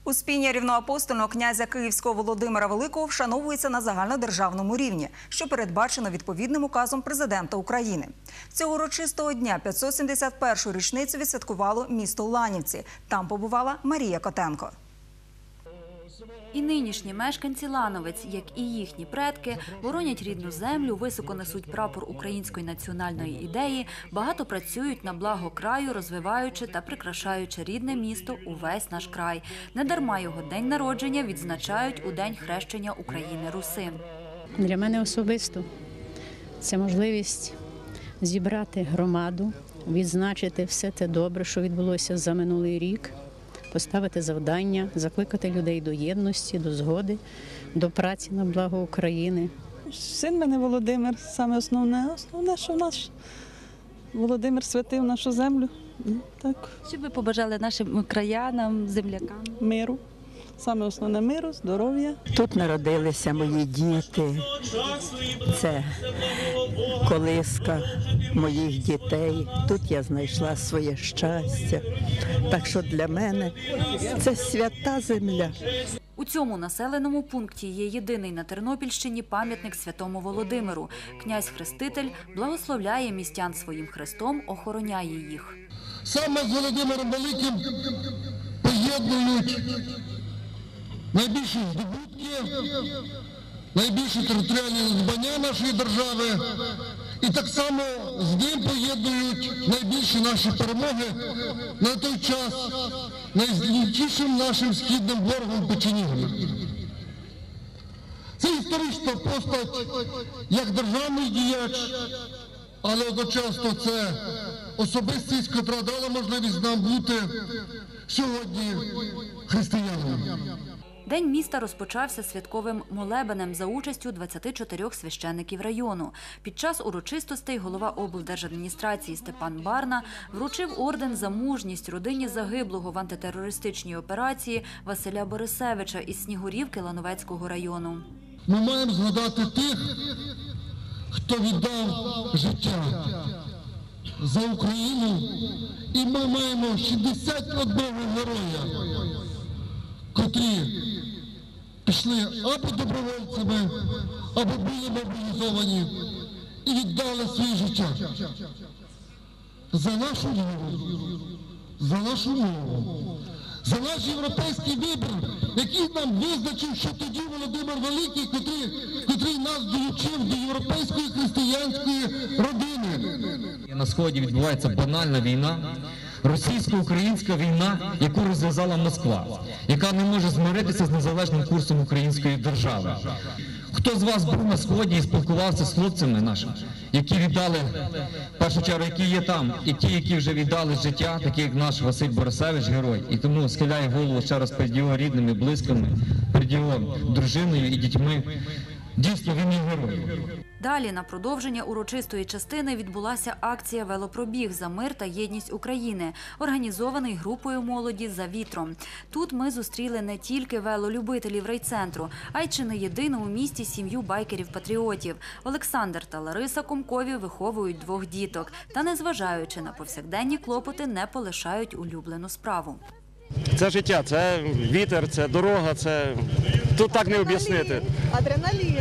Успіння рівноапостольного князя Київського Володимира Великого вшановується на загальнодержавному рівні, що передбачено відповідним указом президента України. Цього урочистого дня 571-ю річницю відсвяткувало місто Ланівці. Там побувала Марія Котенко. І нинішні мешканці Лановець, як і їхні предки, боронять рідну землю, високо несуть прапор української національної ідеї, багато працюють на благо краю, розвиваючи та прикрашаючи рідне місто увесь наш край. Недарма його день народження відзначають у День хрещення України Руси. Для мене особисто це можливість зібрати громаду, відзначити все те добре, що відбулося за минулий рік, поставити завдання, закликати людей до єдності, до згоди, до праці на благо України. Син мене Володимир, саме основне, що наш Володимир святив нашу землю. Так. Що ви побажали нашим краянам, землякам? Миру. Саме основне миру, здоров'я. Тут народилися мої діти, це колиска моїх дітей, тут я знайшла своє щастя. Так що для мене це свята земля. У цьому населеному пункті є єдиний на Тернопільщині пам'ятник святому Володимиру. Князь-хреститель благословляє містян своїм хрестом, охороняє їх. Саме з Володимиром Великим поєднують найбільші здобутки, найбільші територіальні надбання нашої держави, і так само з ним поєднують найбільші наші перемоги на той час найзлючішим нашим східним ворогом печенігами. Це історична постать як державний діяч, але одночасно це особистість, яка дала можливість нам бути сьогодні християнами. День міста розпочався святковим молебенем за участю 24 священників району. Під час урочистостей голова облдержадміністрації Степан Барна вручив орден за мужність родині загиблого в антитерористичній операції Василя Борисевича із Снігурівки Лановецького району. Ми маємо згадати тих, хто віддав життя за Україну, і ми маємо 61 героя, котрі пішли або добровольцями, або були мобілізовані і віддали своє життя за нашу віру, за нашу мову, за наш європейський вибір, який нам визначив, що тоді Володимир Великий, котрий нас долучив до європейської християнської родини. На Сході відбувається банальна війна, російсько-українська війна, яку розв'язала Москва, яка не може змиритися з незалежним курсом української держави. Хто з вас був на Сході і спілкувався з хлопцями нашими, які віддали, в першу чергу, які є там, і ті, які вже віддали життя, такі як наш Василь Борисевич, герой. І тому схиляю голову ще раз перед його рідними, близькими, перед його дружиною і дітьми. Дійсно, він є герой. Далі на продовження урочистої частини відбулася акція «Велопробіг за мир та єдність України», організований групою молоді «За вітром». Тут ми зустріли не тільки велолюбителів райцентру, а й чи не єдину у місті сім'ю байкерів-патріотів. Олександр та Лариса Комкові виховують 2 діток та, незважаючи на повсякденні клопоти, не полишають улюблену справу. Це життя, це вітер, це дорога, це тут так не об'яснити. Адреналін.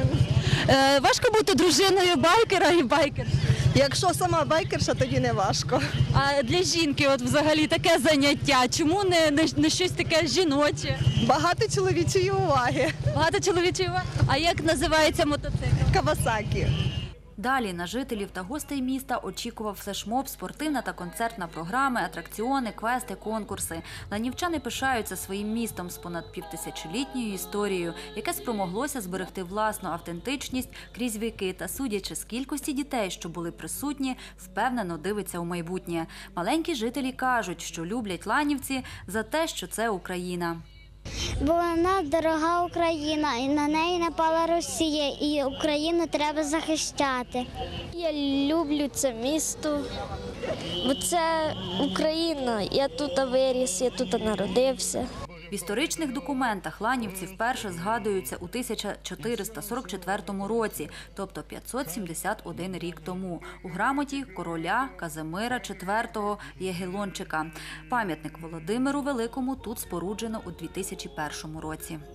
Важко бути дружиною байкера і байкерша? Якщо сама байкерша, тоді не важко. А для жінки от взагалі таке заняття, чому не щось таке жіноче? Багато чоловічої уваги. Багато чоловічої уваги? А як називається мотоцикл? Кавасакі. Далі на жителів та гостей міста очікував флешмоб, спортивна та концертна програми, атракціони, квести, конкурси. Ланівчани пишаються своїм містом з понад півтисячолітньою історією, яке спромоглося зберегти власну автентичність крізь віки та, судячи з кількості дітей, що були присутні, впевнено дивиться у майбутнє. Маленькі жителі кажуть, що люблять Ланівці за те, що це Україна. Бо вона дорога Україна, і на неї напала Росія, і Україну треба захищати. Я люблю це місто, бо це Україна. Я тут виріс, я тут народився. В історичних документах ланівці вперше згадуються у 1444 році, тобто 571 рік тому, у грамоті короля Казимира IV Ягелончика. Пам'ятник Володимиру Великому тут споруджено у 2001 році.